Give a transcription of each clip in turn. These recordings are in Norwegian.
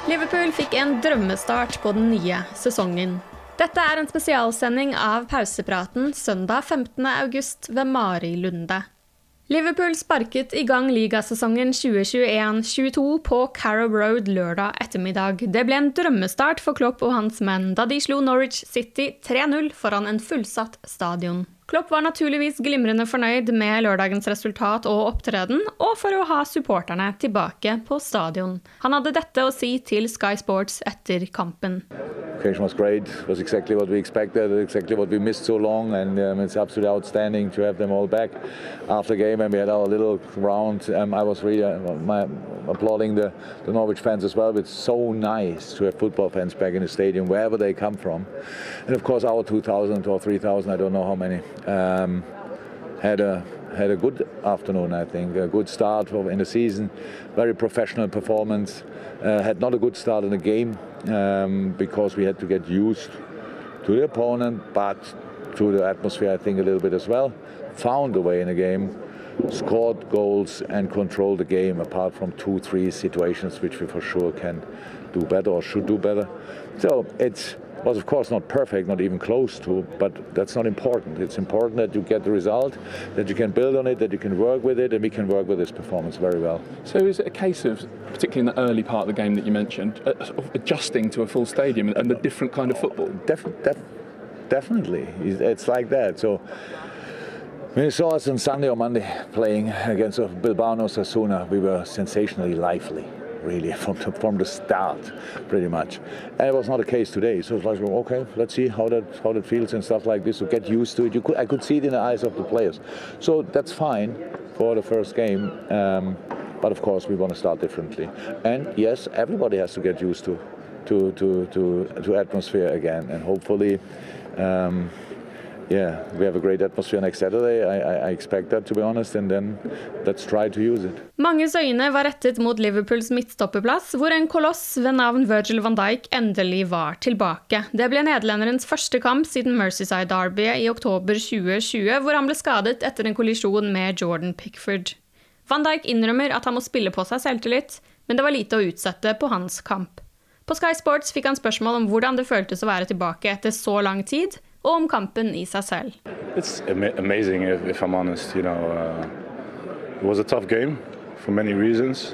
Liverpool fikk en drømmestart på den nye sesongen. Dette er en spesialsending av pausepraten søndag 15. august ved Mari Lunde. Liverpool sparket i gang ligasesongen 2021-22 på Carrow Road lørdag ettermiddag. Det ble en drømmestart for Klopp og hans menn da de slo Norwich City 3-0 foran en fullsatt stadion. Klopp var naturligvis glimrende fornøyd med lørdagens resultat og opptreden, og for å ha supporterne tilbake på stadion. Han hadde dette å si til Sky Sports etter kampen. The occasion was great. It was exactly what we expected, exactly what we missed so long, and it's absolutely outstanding to have them all back after the game. And we had our little round. I was really applauding the Norwich fans as well. It's so nice to have football fans back in the stadium, wherever they come from. And of course, our 2,000 or 3,000, I don't know how many, had a good afternoon, I think. A good start in the season, very professional performance. Had not a good start in the game because we had to get used to the opponent, but to the atmosphere, I think, a little bit as well. Found a way in the game, scored goals and controlled the game, apart from 2-3 situations which we for sure can do better or should do better. So it was of course not perfect, not even close to, but that's not important. It's important that you get the result, that you can build on it, that you can work with it, and we can work with this performance very well. So is it a case of, particularly in the early part of the game that you mentioned, of adjusting to a full stadium and a different kind of football? Definitely, it's like that. So when you saw us on Sunday or Monday playing against Bilbao and Osasuna, we were sensationally lively. Really, from the start, pretty much. And it was not the case today. So it's like, okay, let's see how that feels and stuff like this. So get used to it. I could see it in the eyes of the players. So that's fine for the first game. But of course, we want to start differently. And yes, everybody has to get used to atmosphere again. And hopefully, we have a great atmosphere next Saturday. I expect that, to be honest, and then let's try to use it. Manges øyne var rettet mot Liverpools midtstoppeplass, hvor en koloss ved navn Virgil van Dijk endelig var tilbake. Det ble nederlenderens første kamp siden Merseyside Derby i oktober 2020, hvor han ble skadet etter en kollisjon med Jordan Pickford. Van Dijk innrømmer at han må spille på seg selvtillit, men det var lite å utsette på hans kamp. På Sky Sports fikk han spørsmål om hvordan det føltes å være tilbake etter så lang tid, og om kampen i seg selv. It's amazing, if I'm honest. You know, it was a tough game for many reasons.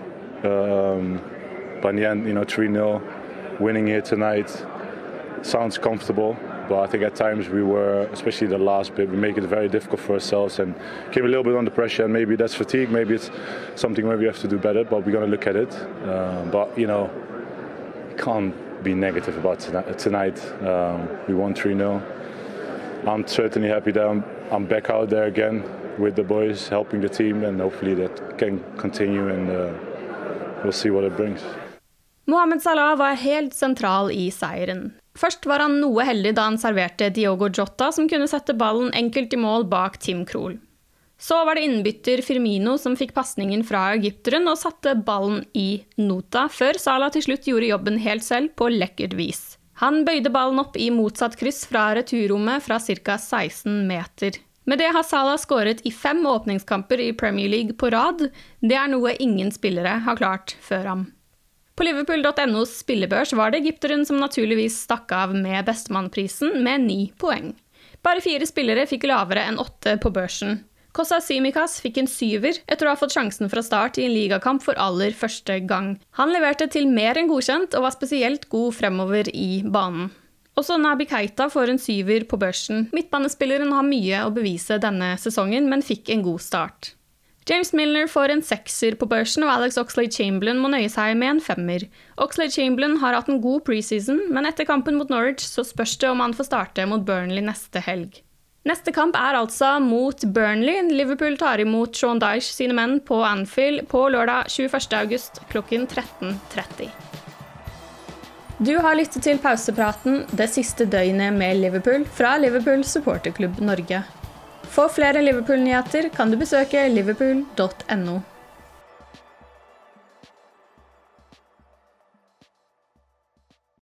But in the end, 3-0, winning here tonight sounds comfortable. But I think at times we were, especially the last bit, we make it very difficult for ourselves and came a little bit under pressure. And maybe that's fatigue, maybe it's something where we have to do better. But we're going to look at it. But can't be negative about tonight. We won 3-0. I'm certainly happy that I'm back out there again with the boys, helping the team, and hopefully that can continue, and we'll see what it brings. Mohamed Salah var helt sentral i seieren. Først var han noe heldig da han serverte Diogo Jota, som kunne sette ballen enkelt i mål bak Tim Krul. Så var det innbytter Firmino som fikk passningen fra egypteren og satte ballen i nota, før Salah til slutt gjorde jobben helt selv på lekkert vis. Han bøyde ballen opp i motsatt kryss fra returrommet fra ca. 16 meter. Med det har Salah skåret i 5 åpningskamper i Premier League på rad. Det er noe ingen spillere har klart før ham. På Liverpool.no's spillebørs var det egypteren som naturligvis stakk av med bestemannprisen med 9 poeng. Bare 4 spillere fikk lavere enn 8 på børsen. Kossa Tsimikas fikk en 7er etter å ha fått sjansen fra start i en ligakamp for aller første gang. Han leverte til mer enn godkjent og var spesielt god fremover i banen. Også Naby Keita får en 7er på børsen. Midtbanespilleren har mye å bevise denne sesongen, men fikk en god start. James Milner får en 6er på børsen, og Alex Oxlade-Chamberlain må nøye seg med en 5er. Oxlade-Chamberlain har hatt en god preseason, men etter kampen mot Norwich så spørs det om han får starte mot Burnley neste helg. Neste kamp er altså mot Burnley. Liverpool tar imot Sean Dyche sine menn på Anfield på lørdag 21. august klokken 13:30. Du har lyttet til pausepraten det siste døgnet med Liverpool fra Liverpool Supporterklubb Norge. For flere Liverpool-nyheter kan du besøke liverpool.no.